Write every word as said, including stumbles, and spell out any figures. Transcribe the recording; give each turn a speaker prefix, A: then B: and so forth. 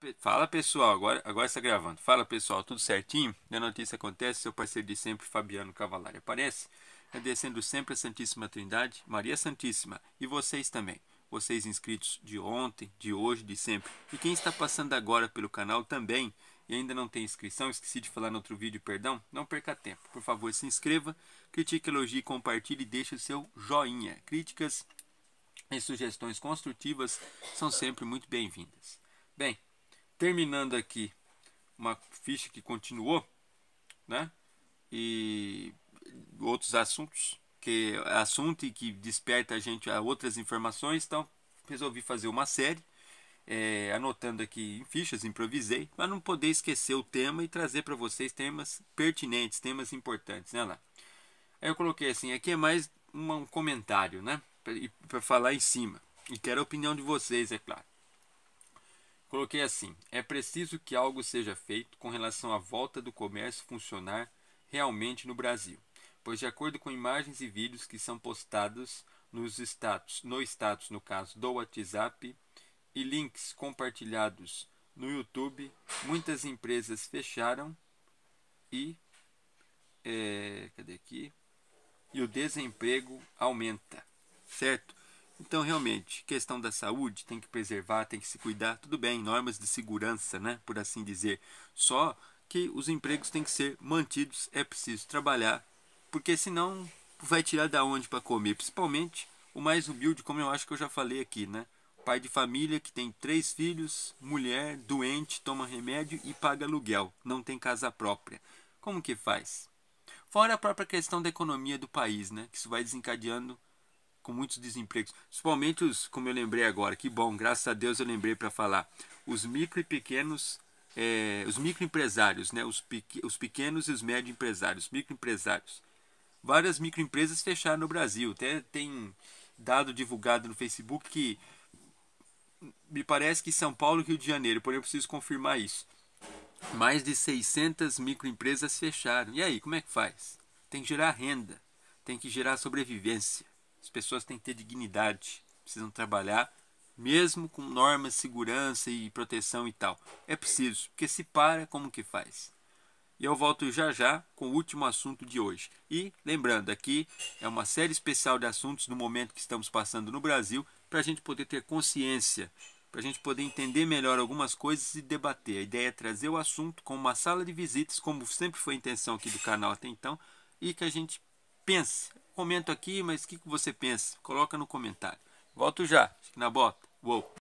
A: pe- Fala pessoal, agora, agora está gravando. Fala pessoal, tudo certinho? A notícia acontece, seu parceiro de sempre, Fabiano Cavalari, aparece, agradecendo sempre a Santíssima Trindade, Maria Santíssima, e vocês também. Vocês inscritos de ontem, de hoje, de sempre. E quem está passando agora pelo canal também e ainda não tem inscrição, esqueci de falar no outro vídeo, perdão, não perca tempo. Por favor, se inscreva, critique, elogie, compartilhe e deixe o seu joinha. Críticas e sugestões construtivas são sempre muito bem-vindas. Bem, terminando aqui uma ficha que continuou, né? E outros assuntos, que é assunto e que desperta a gente a outras informações, então resolvi fazer uma série, é, anotando aqui em fichas, improvisei, para não poder esquecer o tema e trazer para vocês temas pertinentes, temas importantes, né lá. Aí eu coloquei assim, aqui é mais uma, um comentário, né? Para falar em cima. E quero a opinião de vocês, é claro. Coloquei assim: é preciso que algo seja feito com relação à volta do comércio funcionar realmente no Brasil, pois de acordo com imagens e vídeos que são postados nos status, no status, no caso do WhatsApp, e links compartilhados no YouTube, muitas empresas fecharam e é, cadê aqui? E o desemprego aumenta, certo? Então, realmente, questão da saúde, tem que preservar, tem que se cuidar, tudo bem, normas de segurança, né, por assim dizer. Só que os empregos têm que ser mantidos, é preciso trabalhar, porque senão vai tirar da onde para comer, principalmente o mais humilde, como eu acho que eu já falei aqui, né? Pai de família que tem três filhos, mulher, doente, toma remédio e paga aluguel, não tem casa própria. Como que faz? Fora a própria questão da economia do país, né? Que isso vai desencadeando com muitos desempregos. Principalmente os, como eu lembrei agora, que bom, graças a Deus eu lembrei para falar. Os micro e pequenos, é, os microempresários, né? Os, pequ, os pequenos e os médio empresários, microempresários. Várias microempresas fecharam no Brasil. Até tem dado divulgado no Facebook que me parece que São Paulo e Rio de Janeiro, porém eu preciso confirmar isso. Mais de seiscentas microempresas fecharam. E aí, como é que faz? Tem que gerar renda, tem que gerar sobrevivência. As pessoas têm que ter dignidade, precisam trabalhar, mesmo com normas de segurança e proteção e tal. É preciso, porque se para, como que faz? E eu volto já já com o último assunto de hoje. E lembrando, aqui é uma série especial de assuntos no momento que estamos passando no Brasil, para a gente poder ter consciência, para a gente poder entender melhor algumas coisas e debater. A ideia é trazer o assunto com uma sala de visitas, como sempre foi a intenção aqui do canal até então, e que a gente pense. Comento aqui, mas o que você pensa? Coloca no comentário. Volto já, fique na bota. Uou!